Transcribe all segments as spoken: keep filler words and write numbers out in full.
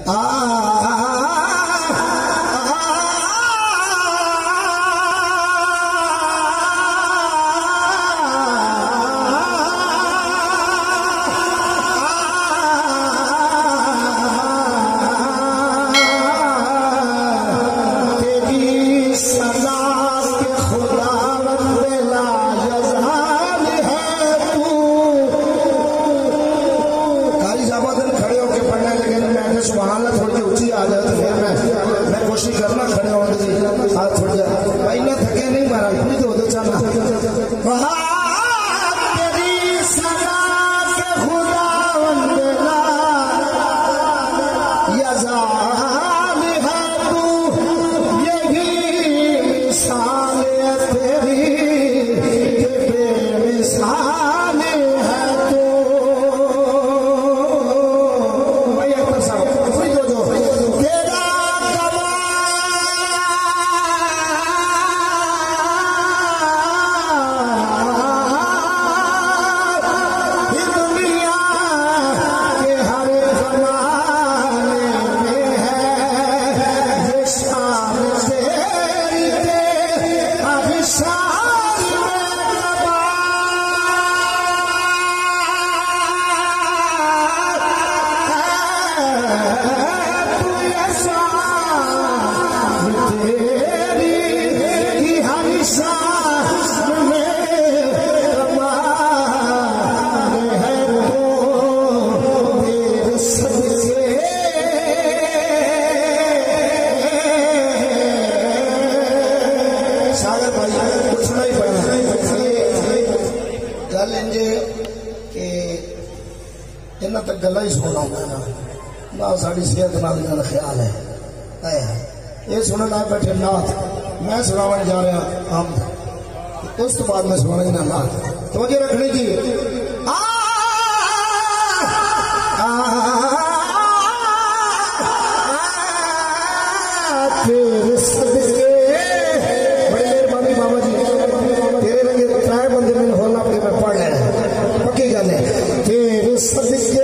गला ही सुनना होता है ना साड़ी सेहत नाल ख्याल है। ये सुनने लाए बैठे नाथ मैं सुनावन जा रहा हम उस तो बाद में सुनाई ना नाथ तो मुझे रखनी जी आ, आ, तेरे सदके बड़ी मेहरबानी बाबा जी तेरे लगे त्राए बंदे मैंने होना पड़े मैं पढ़ लेना पक्की गल है। तेरे सदके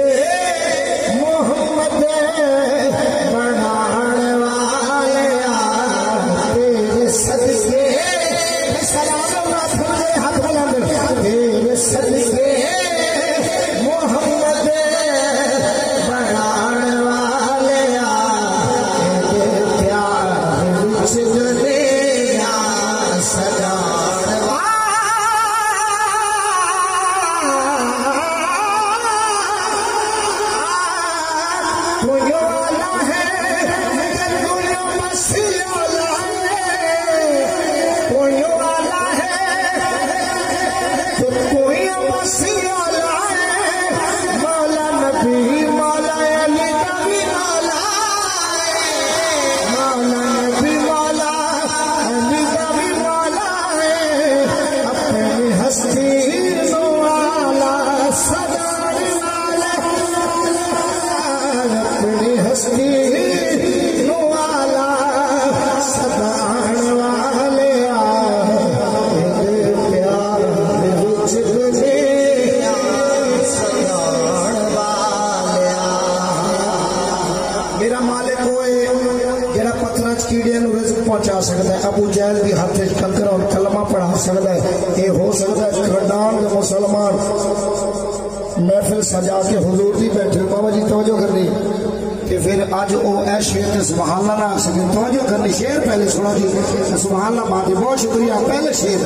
पहुंचा सकता है। अबू जहल भी हाथ कंकर और कलमा पढ़ा सकता है। ये हो सकता है खरदान के मुसलमान महफिल सजा के हुजूर दी बैठे बाबा जी तवज्जो करनी कि फिर अज वो ऐ शेर सुभान अल्लाह ना सके तवज्जो करनी। शेर पहले सुना जी सुभान अल्लाह बात बहुत शुक्रिया। पहले शेर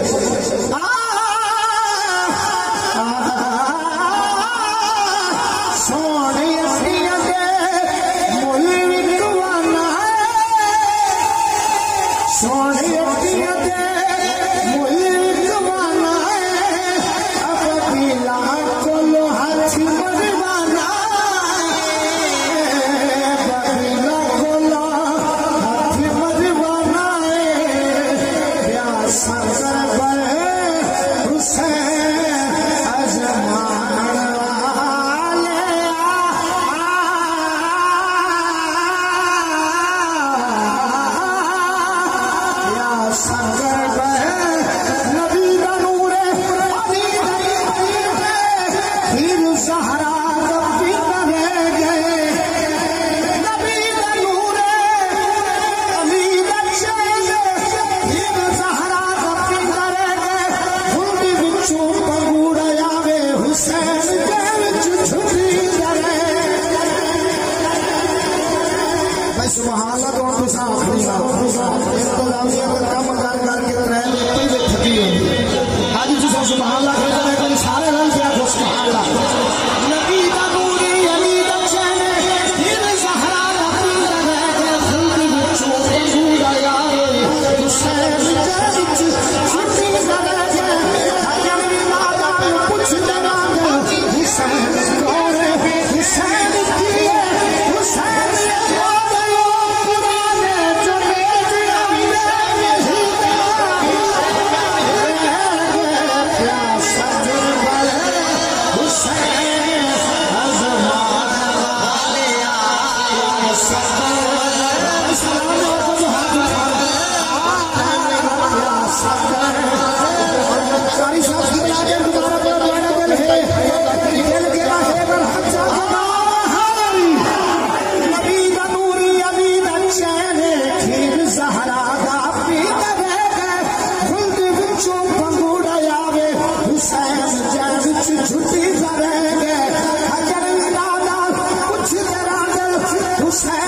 छुट्टी करेंगे कुछ कुछ